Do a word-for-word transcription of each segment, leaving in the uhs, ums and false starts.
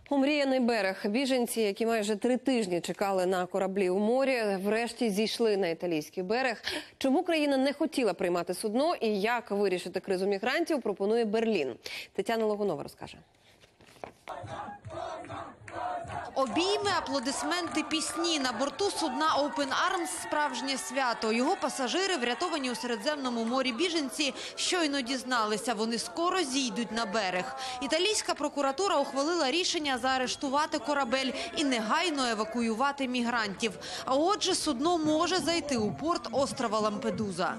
Омріяний берег. Біженці, які майже три тижні чекали на кораблі у морі, врешті зійшли на італійський берег. Чому країна не хотіла приймати судно і як вирішити кризу мігрантів, пропонує Берлін. Тетяна Логунова розкаже. Обійми, аплодисменти, пісні. На борту судна Open Arms справжнє свято. Його пасажири, врятовані у Середземному морі біженці, щойно дізналися, вони скоро зійдуть на берег. Італійська прокуратура ухвалила рішення заарештувати корабель і негайно евакуювати мігрантів. А отже, судно може зайти у порт острова Лампедуза.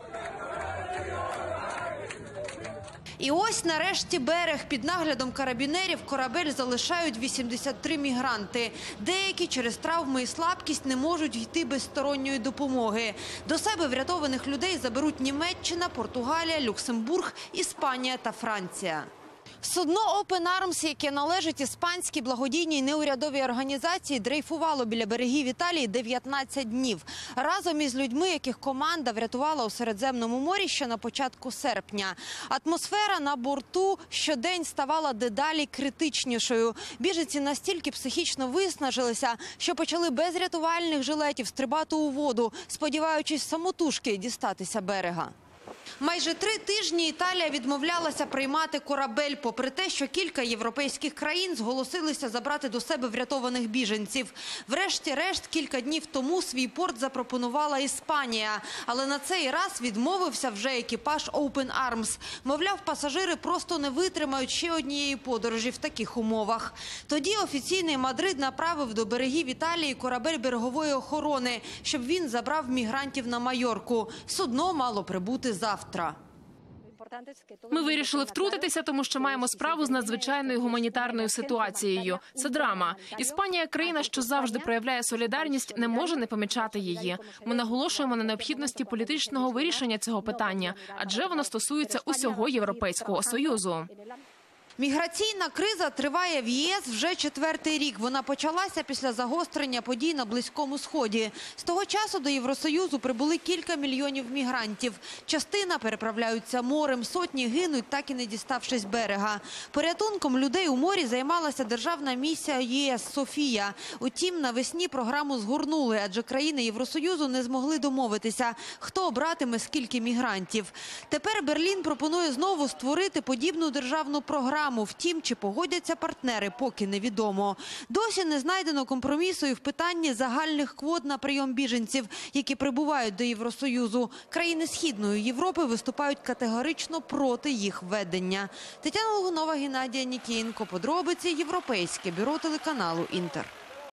І ось нарешті берег. Під наглядом карабінерів корабель залишають вісімдесят три мігранти. Деякі через травми і слабкість не можуть йти без сторонньої допомоги. До себе врятованих людей заберуть Німеччина, Португалія, Люксембург, Іспанія та Франція. Судно Open Arms, яке належить іспанській благодійній неурядовій організації, дрейфувало біля берегів Італії дев'ятнадцять днів. Разом із людьми, яких команда врятувала у Середземному морі ще на початку серпня. Атмосфера на борту щодень ставала дедалі критичнішою. Біженці настільки психічно виснажилися, що почали без рятувальних жилетів стрибати у воду, сподіваючись самотужки дістатися берега. Майже три тижні Італія відмовлялася приймати корабель, попри те, що кілька європейських країн зголосилися забрати до себе врятованих біженців. Врешті-решт, кілька днів тому свій порт запропонувала Іспанія. Але на цей раз відмовився вже екіпаж Open Arms. Мовляв, пасажири просто не витримають ще однієї подорожі в таких умовах. Тоді офіційний Мадрид направив до берегів Італії корабель берегової охорони, щоб він забрав мігрантів на Майорку. Судно мало прибути завтра. Ми вирішили втрутитися, тому що маємо справу з надзвичайною гуманітарною ситуацією. Це драма. Іспанія – країна, що завжди проявляє солідарність, не може не помічати її. Ми наголошуємо на необхідності політичного вирішення цього питання, адже воно стосується усього Європейського Союзу. Міграційна криза триває в ЄС вже четвертий рік. Вона почалася після загострення подій на Близькому Сході. З того часу до Євросоюзу прибули кілька мільйонів мігрантів. Частина переправляються морем, сотні гинуть, так і не діставшись берега. Порятунком людей у морі займалася державна місія ЄС «Софія». Утім, навесні програму згорнули, адже країни Євросоюзу не змогли домовитися, хто братиме скільки мігрантів. Тепер Берлін пропонує знову створити подібну державну програму. Втім, чи погодяться партнери, поки невідомо. Досі не знайдено компромісу і в питанні загальних квот на прийом біженців, які прибувають до Євросоюзу. Країни Східної Європи виступають категорично проти їх введення. Тетяна Логунова, Геннадій Нікієнко. Подробиці. Європейське бюро телеканалу «Інтер».